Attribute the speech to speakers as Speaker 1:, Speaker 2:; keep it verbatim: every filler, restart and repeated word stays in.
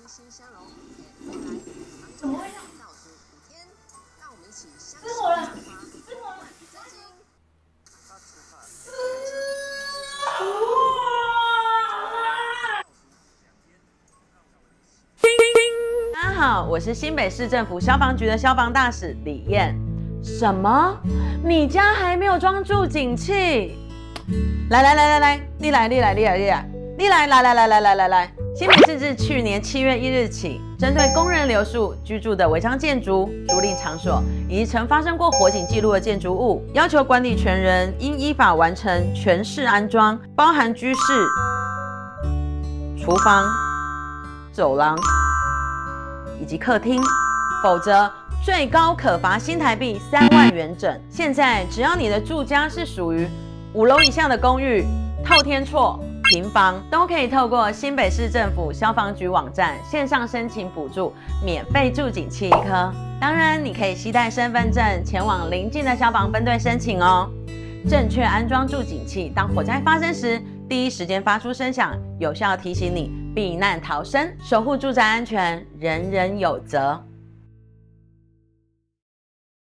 Speaker 1: 欣相融。未来
Speaker 2: 怎么会这样？
Speaker 1: 倒数五天，让我们一起相
Speaker 2: 失火了，
Speaker 1: 信
Speaker 2: 失火了！
Speaker 1: 真金。
Speaker 3: 大家好，我是新北市政府消防局的消防大使李燕。什么？你家还没有装住警器？来来来来来，你来你来你来你来你来来来来来来来来！新北市自去年七月一日起，针对工人留宿居住的违章建筑、租赁场所以及曾发生过火警记录的建筑物，要求管理权人应依法完成全室安装，包含居室、厨房、走廊以及客厅，否则最高可罚新台币三万元整。现在只要你的住家是属于五楼以下的公寓、透天厝、平房，都可以透过新北市政府消防局网站线上申请补助，免费住警器一颗。当然，你可以携带身份证前往邻近的消防分队申请哦。正确安装住警器，当火灾发生时，第一时间发出声响，有效提醒你避难逃生，守护住宅安全，人人有责。